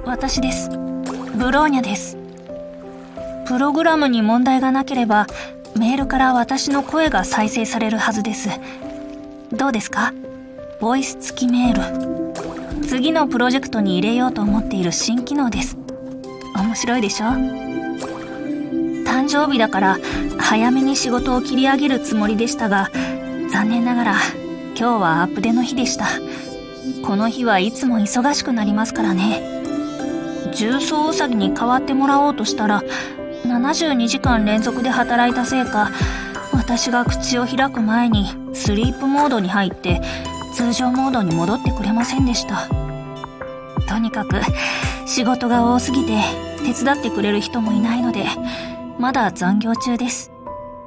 私です。ブローニャです。プログラムに問題がなければ、メールから私の声が再生されるはずです。どうですか？ボイス付きメール。次のプロジェクトに入れようと思っている新機能です。面白いでしょ？誕生日だから早めに仕事を切り上げるつもりでしたが、残念ながら今日はアップデの日でした。この日はいつも忙しくなりますからね。重曹ウサギに代わってもらおうとしたら、72時間連続で働いたせいか、私が口を開く前にスリープモードに入って通常モードに戻ってくれませんでした。とにかく仕事が多すぎて手伝ってくれる人もいないので、まだ残業中です。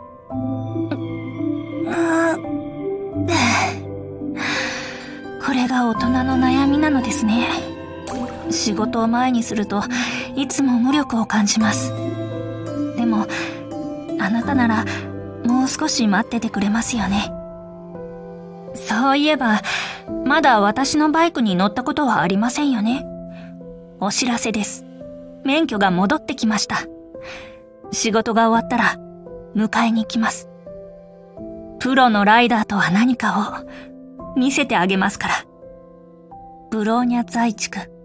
これが大人の悩みなのですね。仕事を前にするといつも無力を感じます。でもあなたならもう少し待っててくれますよね。そういえばまだ私のバイクに乗ったことはありませんよね。お知らせです。免許が戻ってきました。仕事が終わったら迎えに行きます。プロのライダーとは何かを見せてあげますから。ブローニャ在地区。